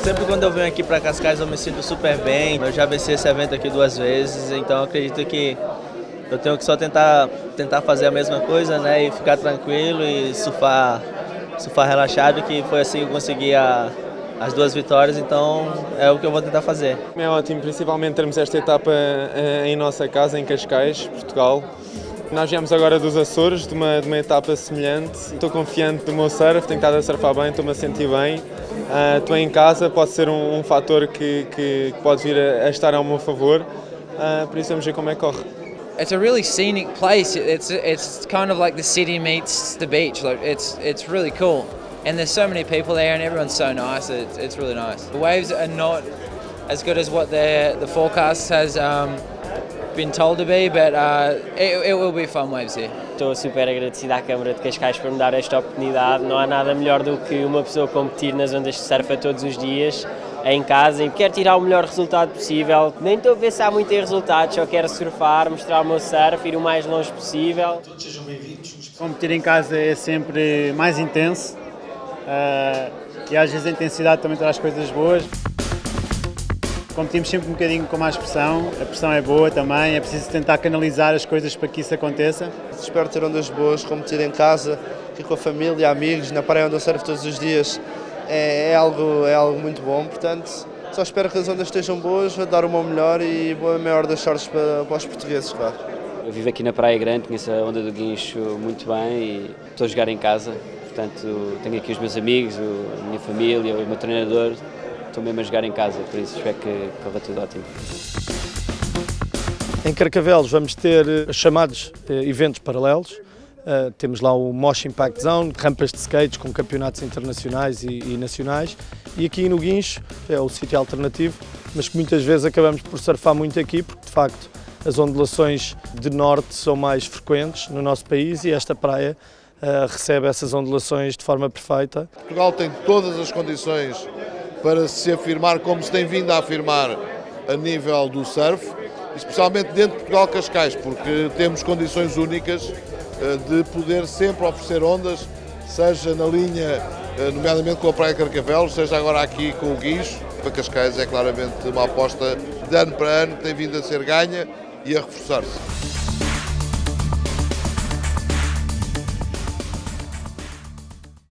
Sempre quando eu venho aqui para Cascais eu me sinto super bem. Eu já venci esse evento aqui 2 vezes, então acredito que eu tenho que só tentar fazer a mesma coisa, né, e ficar tranquilo e surfar relaxado, que foi assim que eu consegui as 2 vitórias, então é o que eu vou tentar fazer. É ótimo, principalmente termos esta etapa em nossa casa, em Cascais, Portugal. Nós viemos agora dos Açores, de uma etapa semelhante. Estou confiante do meu surf, tenho estado a surfar bem, estou-me a sentir bem. Estou em casa, pode ser um fator que pode vir a estar ao meu favor, por isso vamos ver como é que corre. It's a really scenic place. It's kind of like the city meets the beach. Like it's really cool, and there's so many people there, and everyone's so nice. It's really nice. The waves are not as good as what the forecast has been told to be, but it will be fun waves here. Estou super agradecido à Câmara de Cascais por me dar esta oportunidade. Não há nada melhor do que uma pessoa competir nas ondas de surf todos os dias, em casa, e quero tirar o melhor resultado possível. Nem estou a ver se há muito em resultados, só quero surfar, mostrar o meu surf, ir o mais longe possível. Todos sejam bem-vindos. Competir em casa é sempre mais intenso e às vezes a intensidade também traz coisas boas. Competimos sempre um bocadinho com mais pressão, a pressão é boa também, é preciso tentar canalizar as coisas para que isso aconteça. Espero ter ondas boas, competir em casa, aqui com a família, amigos, na praia onde eu surfo todos os dias, é algo muito bom, portanto só espero que as ondas estejam boas, vou dar o meu melhor e boa maior das sortes para os portugueses, claro. Eu vivo aqui na Praia Grande, conheço a onda do Guincho muito bem e estou a jogar em casa, portanto tenho aqui os meus amigos, a minha família, o meu treinador. Estou mesmo a jogar em casa, por isso espero que corra tudo ótimo. Em Carcavelos vamos ter chamados eventos paralelos. Temos lá o Mosh Impact Zone, rampas de skates com campeonatos internacionais e nacionais. E aqui no Guincho é o sítio alternativo, mas que muitas vezes acabamos por surfar muito aqui, porque de facto as ondulações de norte são mais frequentes no nosso país e esta praia recebe essas ondulações de forma perfeita. Portugal tem todas as condições para se afirmar como se tem vindo a afirmar a nível do surf, especialmente dentro de Portugal Cascais, porque temos condições únicas de poder sempre oferecer ondas, seja na linha, nomeadamente com a Praia Carcavelos, seja agora aqui com o Guincho. Para Cascais é claramente uma aposta de ano para ano que tem vindo a ser ganha e a reforçar-se.